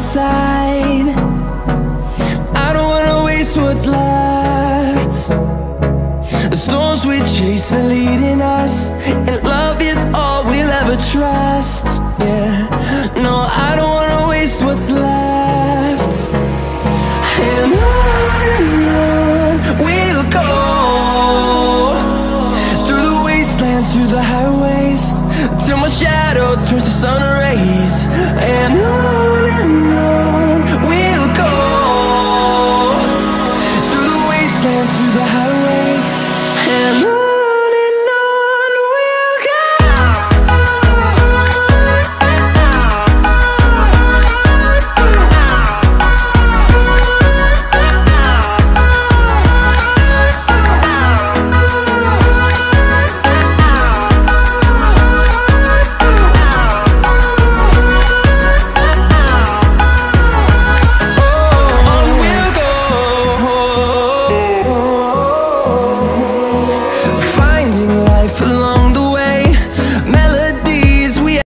side. I don't wanna waste what's left. The storms we chase are leading us, and love is all we'll ever trust. Yeah, no, I don't wanna waste what's left. And on we'll go, through the wastelands, through the highways, till my shadow turns to sun rays.